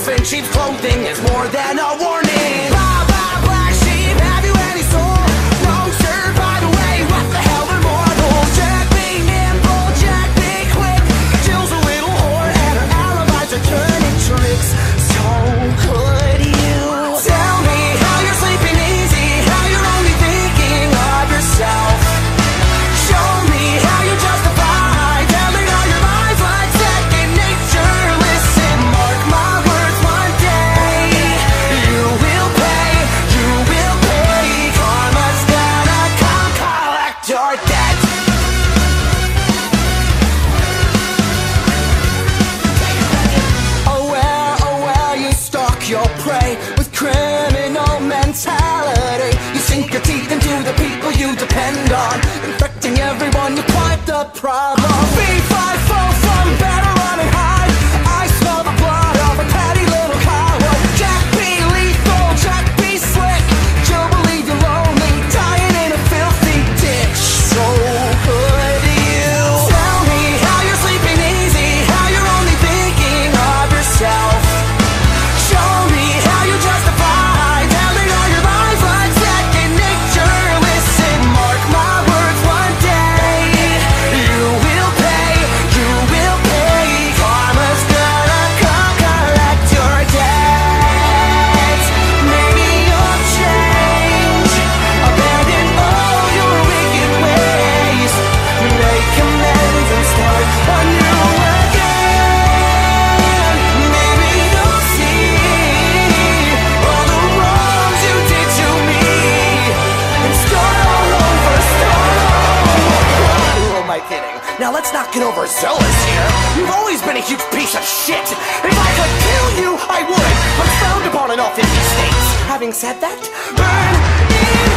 life and cheap clothing is more than a warning. Blah, blah, black sheep, have you any soul? No, sir, by the way, what the hell are mortals? Jack be nimble, Jack be quick. Jill's a little whore and her alibis are turning tricks. So could you tell me how you're sleeping easy, how you're only thinking of yourself? Show me how you justify telling all your lies like second nature. Listen, mark my words, one day you will pay, you will pay. Karma's gonna come collect your debt. Oh well, you stalk your prey with criminal mentality. You sink your teeth into the people you depend on, infecting everyone, you quite the problem. B5 fall from better run and hide. I smell the blood of a petty little coward. Jack be lethal, Jack be slick. You'll believe you're lonely, dying in a filthy ditch. So could you tell me how you're sleeping easy, how you're only thinking of yourself? Show me how you justify telling all your lies like second nature. Listen, mark my words, one day you will pay, you will pay. Karma's gonna come collect your debt. Maybe you'll change, abandon all your wicked ways, make amends and start anew again. Maybe you'll see all the wrongs you did to me and start all over, start all over. Who am I kidding? Now let's not get overzealous here. You've always been a huge piece of shit. If I could kill you, I would, but frowned upon in all 50 states. Having said that, burn in